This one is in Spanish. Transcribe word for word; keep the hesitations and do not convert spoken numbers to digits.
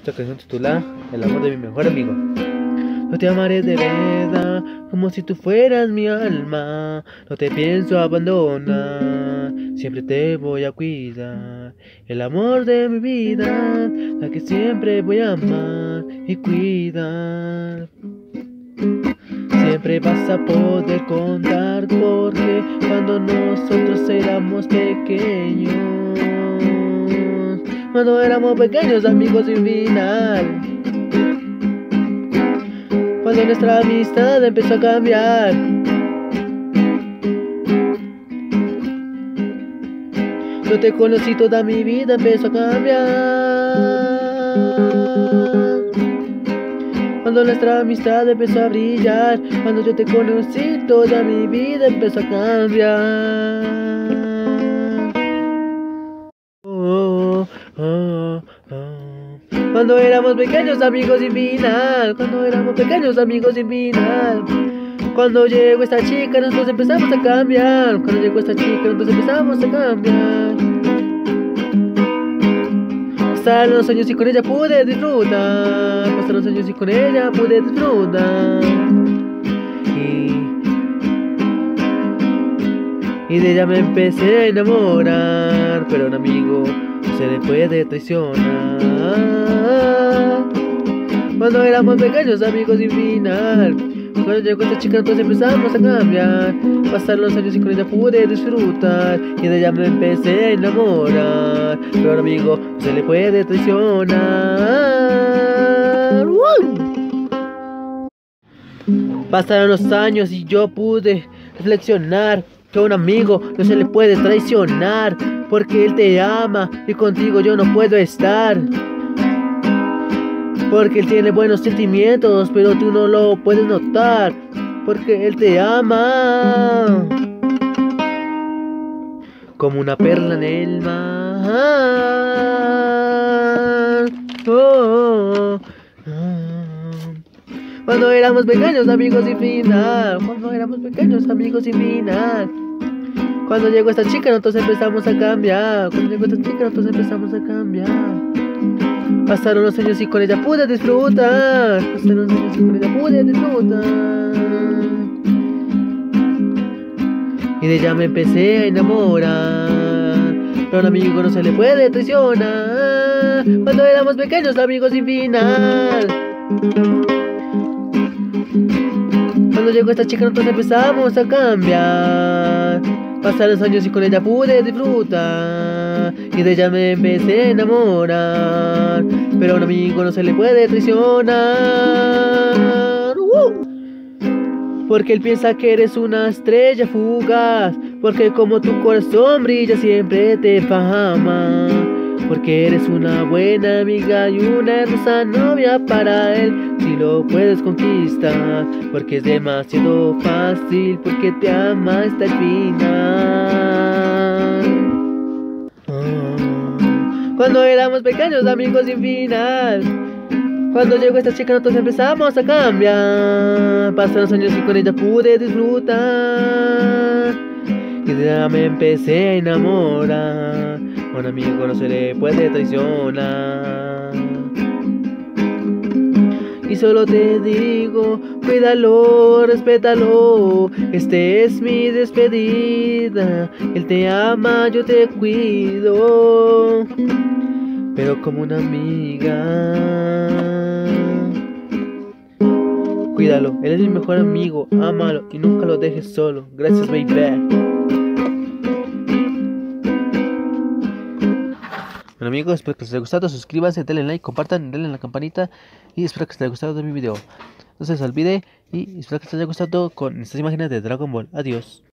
Esta canción titula El amor de mi mejor amigo. No te amaré de verdad, como si tú fueras mi alma. No te pienso abandonar, siempre te voy a cuidar. El amor de mi vida, la que siempre voy a amar y cuidar. Siempre vas a poder contar, porque cuando nosotros éramos pequeños, cuando éramos pequeños amigos sin final, cuando nuestra amistad empezó a cambiar, yo te conocí, toda mi vida empezó a cambiar. Cuando nuestra amistad empezó a brillar, cuando yo te conocí, toda mi vida empezó a cambiar. Oh, oh, oh. Cuando éramos pequeños amigos sin final, cuando éramos pequeños amigos sin final. Cuando llegó esta chica, nosotros empezamos a cambiar. Cuando llegó esta chica, nosotros empezamos a cambiar. Pasaron los años y con ella pude disfrutar. Pasaron los años y con ella pude disfrutar. Y, y de ella me empecé a enamorar. Pero un amigo se le puede traicionar. Cuando éramos pequeños amigos sin final, cuando llegó esta chica nosotros empezamos a cambiar. Pasaron los años y con ella pude disfrutar. Y de ella me empecé a enamorar. Pero un amigo se le puede traicionar. ¡Woo! Pasaron los años y yo pude reflexionar que a un amigo no se le puede traicionar, porque él te ama y contigo yo no puedo estar. Porque él tiene buenos sentimientos, pero tú no lo puedes notar, porque él te ama como una perla en el mar. Oh, oh, oh. Cuando éramos pequeños amigos sin final, cuando éramos pequeños amigos sin final. Cuando llegó esta chica nosotros empezamos a cambiar. Cuando llegó esta chica nosotros empezamos a cambiar. Pasaron los años y con ella pude disfrutar. Pasaron los años y con ella pude disfrutar. Y de ella me empecé a enamorar. Pero a un amigo no se le puede traicionar. Cuando éramos pequeños amigos sin final. Cuando llegó esta chica nosotros empezamos a cambiar. Pasaron los años y con ella pude disfrutar. Y de ella me empecé a enamorar. Pero a un amigo no se le puede traicionar. ¡Uh! Porque él piensa que eres una estrella fugaz. Porque como tu corazón brilla siempre te fama. Porque eres una buena amiga y una hermosa novia para él, si lo puedes conquistar. Porque es demasiado fácil, porque te ama hasta el final. Oh. Cuando éramos pequeños amigos sin final. Cuando llegó esta chica nosotros empezamos a cambiar. Pasaron los años y con ella pude disfrutar. Y de ella me empecé a enamorar. A un amigo no se le puede traicionar. Y solo te digo, cuídalo, respétalo. Este es mi despedida. Él te ama, yo te cuido, pero como una amiga. Cuídalo, él es mi mejor amigo. Ámalo y nunca lo dejes solo. Gracias, baby. Bueno amigos, espero que les haya gustado, suscríbanse, denle like, compartan, denle a la campanita y espero que les haya gustado de mi video. No se les olvide y espero que les haya gustado con estas imágenes de Dragon Ball. Adiós.